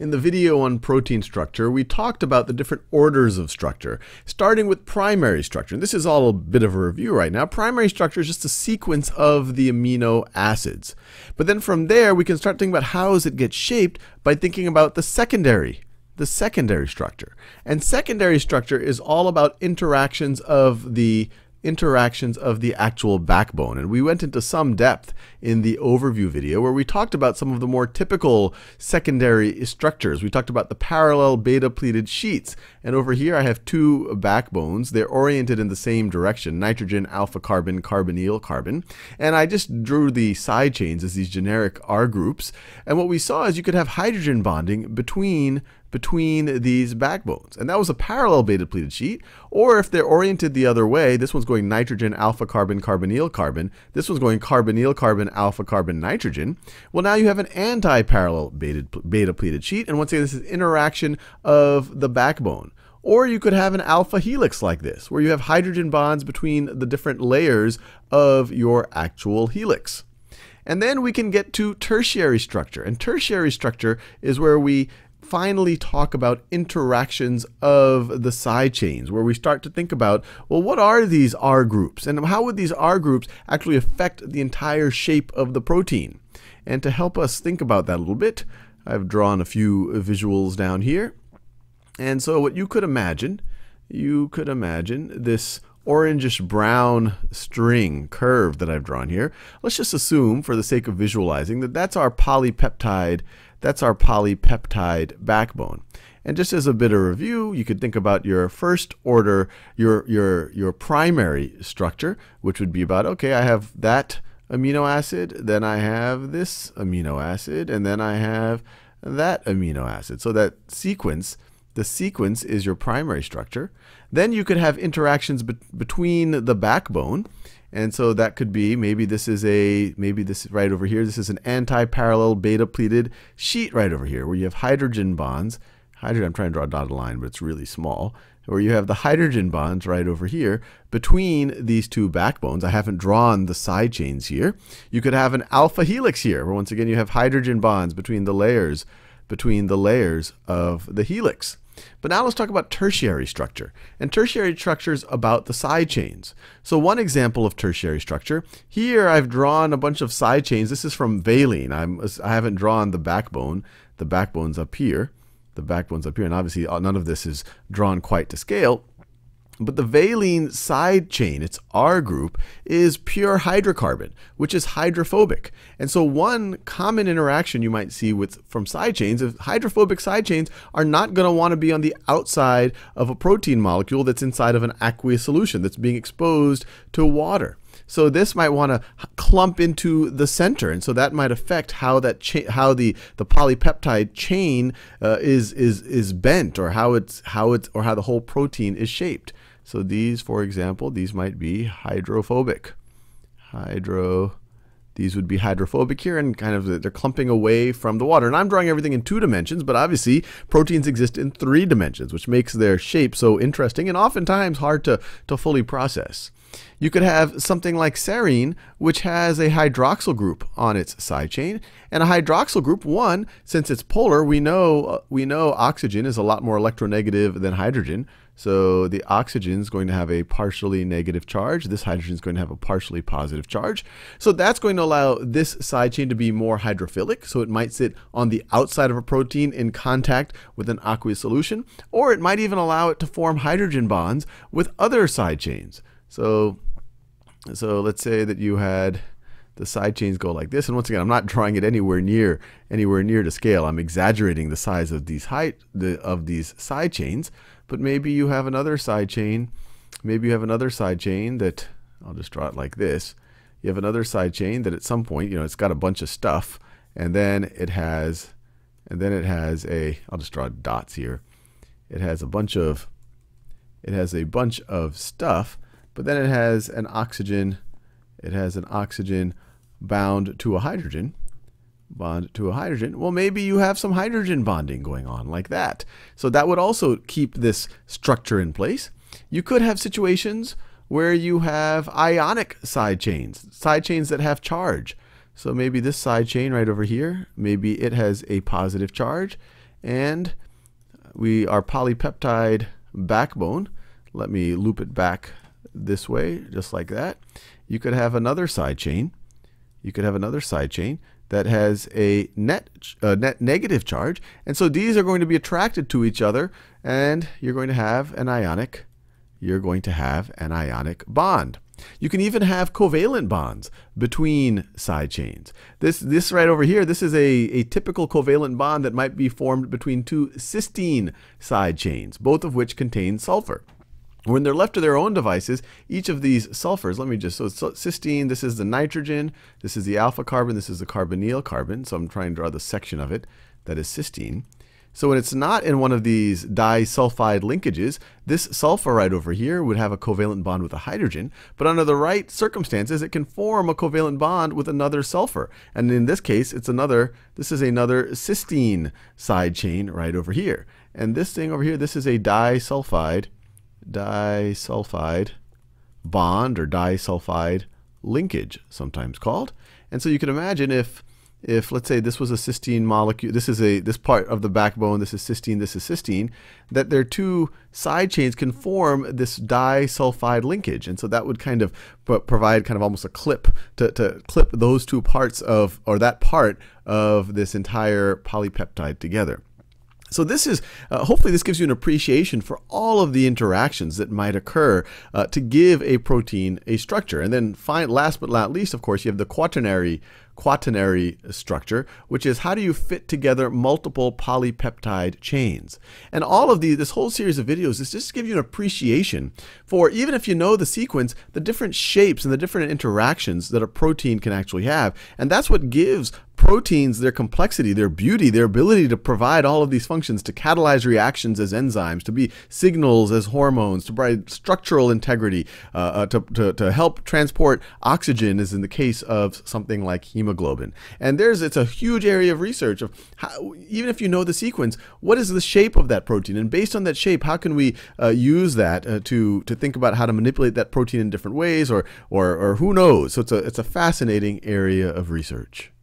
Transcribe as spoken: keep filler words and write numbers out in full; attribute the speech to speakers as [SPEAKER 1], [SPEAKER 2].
[SPEAKER 1] In the video on protein structure, we talked about the different orders of structure, starting with primary structure. And this is all a bit of a review right now. Primary structure is just a sequence of the amino acids. But then from there, we can start thinking about how does it get shaped by thinking about the secondary, the secondary structure. And secondary structure is all about interactions of the interactions of the actual backbone. And we went into some depth in the overview video where we talked about some of the more typical secondary structures. We talked about the parallel beta-pleated sheets. And over here I have two backbones. They're oriented in the same direction, nitrogen, alpha carbon, carbonyl carbon. And I just drew the side chains as these generic R groups. And what we saw is you could have hydrogen bonding between between these backbones. And that was a parallel beta-pleated sheet. Or if they're oriented the other way, this one's going nitrogen, alpha carbon, carbonyl carbon. This one's going carbonyl carbon, alpha carbon, nitrogen. Well, now you have an anti-parallel beta-pleated sheet. And once again, this is interaction of the backbone. Or you could have an alpha helix like this, where you have hydrogen bonds between the different layers of your actual helix. And then we can get to tertiary structure. And tertiary structure is where we finally talk about interactions of the side chains, where we start to think about, well, what are these R groups? And how would these R groups actually affect the entire shape of the protein? And to help us think about that a little bit, I've drawn a few visuals down here. And so what you could imagine, you could imagine this orangish brown string curve that I've drawn here. Let's just assume, for the sake of visualizing, that that's our polypeptide That's our polypeptide backbone. And just as a bit of review, you could think about your first order, your, your, your primary structure, which would be about, okay, I have that amino acid, then I have this amino acid, and then I have that amino acid. So that sequence, the sequence is your primary structure. Then you could have interactions be between the backbone. And so that could be, maybe this is a, maybe this right over here, this is an anti-parallel beta-pleated sheet right over here, where you have hydrogen bonds. Hydrogen, I'm trying to draw a dotted line, but it's really small. Where you have the hydrogen bonds right over here between these two backbones. I haven't drawn the side chains here. You could have an alpha helix here, where once again you have hydrogen bonds between the layers, between the layers of the helix. But now let's talk about tertiary structure. And tertiary structure is about the side chains. So one example of tertiary structure, here I've drawn a bunch of side chains. This is from valine. I'm, I haven't drawn the backbone. The backbone's up here. The backbone's up here. And obviously none of this is drawn quite to scale. But the valine side chain, its R group, is pure hydrocarbon, which is hydrophobic. And so one common interaction you might see with from side chains is hydrophobic side chains are not going to want to be on the outside of a protein molecule that's inside of an aqueous solution that's being exposed to water. So this might want to clump into the center, and so that might affect how that how the the polypeptide chain uh, is is is bent, or how it's how it's or how the whole protein is shaped. So these, for example, these might be hydrophobic. Hydro, these would be hydrophobic here, and kind of they're clumping away from the water. And I'm drawing everything in two dimensions, but obviously proteins exist in three dimensions, which makes their shape so interesting and oftentimes hard to, to fully process. You could have something like serine, which has a hydroxyl group on its side chain. And a hydroxyl group, one, since it's polar, we know, uh, we know oxygen is a lot more electronegative than hydrogen. So the oxygen is going to have a partially negative charge. This hydrogen is going to have a partially positive charge. So that's going to allow this side chain to be more hydrophilic. So it might sit on the outside of a protein in contact with an aqueous solution. Or it might even allow it to form hydrogen bonds with other side chains. So, so let's say that you had the side chains go like this. And once again, I'm not drawing it anywhere near anywhere near to scale. I'm exaggerating the size of these height the, of these side chains. But maybe you have another side chain. Maybe you have another side chain that, I'll just draw it like this. You have another side chain that at some point, you know, it's got a bunch of stuff, and then it has, and then it has a, I'll just draw dots here. It has a bunch of, it has a bunch of stuff, but then it has an oxygen, it has an oxygen bound to a hydrogen. Bond to a hydrogen. Well, maybe you have some hydrogen bonding going on like that. So that would also keep this structure in place. You could have situations where you have ionic side chains, side chains that have charge. So maybe this side chain right over here, maybe it has a positive charge, and we our polypeptide backbone. Let me loop it back this way, just like that. You could have another side chain. You could have another side chain that has a net, uh, net negative charge. And so these are going to be attracted to each other, and you're going to have an ionic, you're going to have an ionic bond. You can even have covalent bonds between side chains. This, this right over here, this is a, a typical covalent bond that might be formed between two cysteine side chains, both of which contain sulfur. When they're left to their own devices, each of these sulfurs, let me just, so, so cysteine, this is the nitrogen, this is the alpha carbon, this is the carbonyl carbon, so I'm trying to draw the section of it that is cysteine. So when it's not in one of these disulfide linkages, this sulfur right over here would have a covalent bond with a hydrogen, but under the right circumstances, it can form a covalent bond with another sulfur. And in this case, it's another, this is another cysteine side chain right over here. And this thing over here, this is a disulfide disulfide bond or disulfide linkage, sometimes called. And so you can imagine if, if let's say this was a cysteine molecule, this is a this part of the backbone, this is cysteine, this is cysteine, that their two side chains can form this disulfide linkage. And so that would kind of provide kind of almost a clip to, to clip those two parts of, or that part of this entire polypeptide together. So this is, uh, hopefully this gives you an appreciation for all of the interactions that might occur uh, to give a protein a structure. And then find, last but not least, of course, you have the quaternary, quaternary structure, which is how do you fit together multiple polypeptide chains. And all of the, this whole series of videos is just to give you an appreciation for, even if you know the sequence, the different shapes and the different interactions that a protein can actually have. And that's what gives proteins their complexity, their beauty, their ability to provide all of these functions, to catalyze reactions as enzymes, to be signals as hormones, to provide structural integrity, uh, uh, to, to, to help transport oxygen, as in the case of something like hemoglobin. And there's, it's a huge area of research of how, even if you know the sequence, what is the shape of that protein? And based on that shape, how can we uh, use that uh, to, to think about how to manipulate that protein in different ways, or, or, or who knows? So it's a, it's a fascinating area of research.